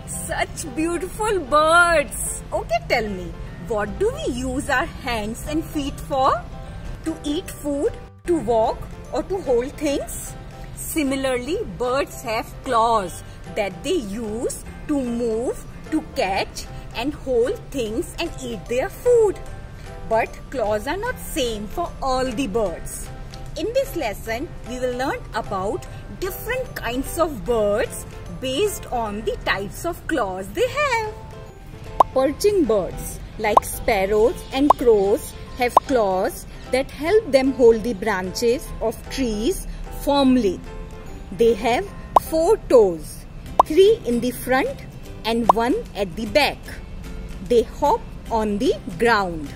Such beautiful birds. Okay, tell me, what do we use our hands and feet for? To eat food, to walk, or to hold things? Similarly, birds have claws that they use to move, to catch and hold things and eat their food. But claws are not same for all the birds. In this lesson, we will learn about different kinds of birds based on the types of claws they have. Perching birds like sparrows and crows have claws that help them hold the branches of trees firmly. They have 4 toes, 3 in the front and 1 at the back. They hop on the ground.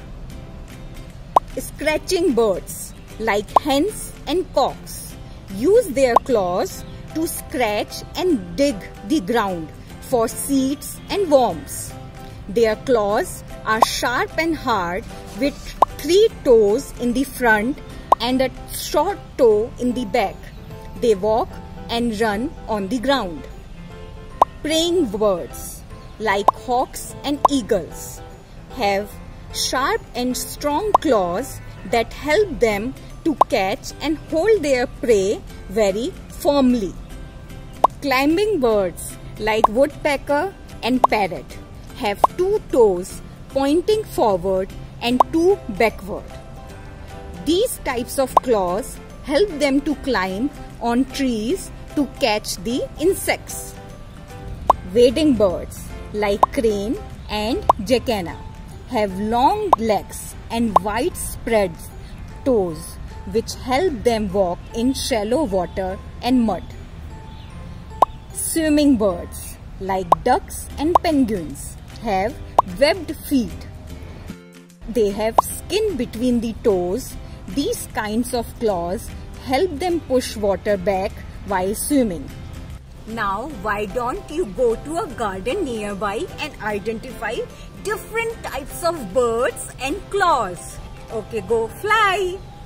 Scratching birds like hens and cocks use their claws to scratch and dig the ground for seeds and worms. Their claws are sharp and hard with 3 toes in the front and a short toe in the back. They walk and run on the ground. Preying birds like hawks and eagles have sharp and strong claws that help them to catch and hold their prey very firmly. Climbing birds like woodpecker and parrot have 2 toes pointing forward and 2 backward. These types of claws help them to climb on trees to catch the insects. Wading birds like crane and jacana have long legs and widespread toes which help them walk in shallow water and mud. Swimming birds like ducks and penguins have webbed feet. They have skin between the toes. These kinds of claws help them push water back while swimming. Now, why don't you go to a garden nearby and identify different types of birds and claws? Okay, go fly!